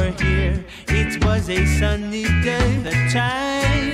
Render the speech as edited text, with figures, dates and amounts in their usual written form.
were here. It was a sunny day. The time